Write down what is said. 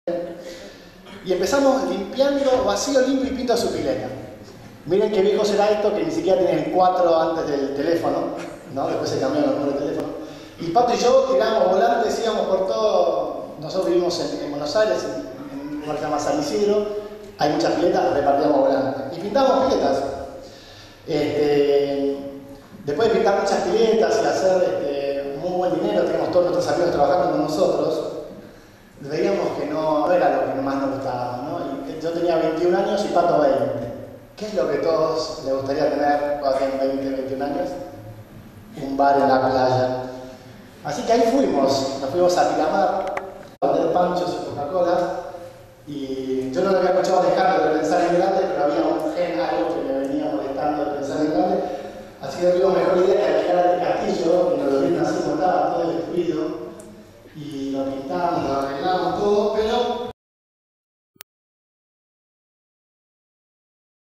Y empezamos limpiando, vacío, limpio y pinto su pileta. Miren qué viejo será esto, que ni siquiera tienen el 4 antes del teléfono, ¿no? Después se cambiaron los números de teléfono. Y Pato y yo tirábamos volantes, íbamos por todo. Nosotros vivimos en Buenos Aires, en un lugar que se llama San Isidro. Hay muchas piletas, repartíamos volantes. Y pintábamos piletas. Después de pintar muchas piletas y hacer muy buen dinero, teníamos todos nuestros amigos trabajando con nosotros, veíamos que no era lo que más nos gustaba, ¿no? Y yo tenía 21 años y Pato 20. ¿Qué es lo que a todos les gustaría tener cuando tienen 20, 21 años? Un bar en la playa. Así que ahí nos fuimos a Miramar a vender panchos y Coca-Cola. Y yo no lo había escuchado dejar de pensar en grande, pero había un gen, algo que me venía molestando de pensar en grande. Así que fuimos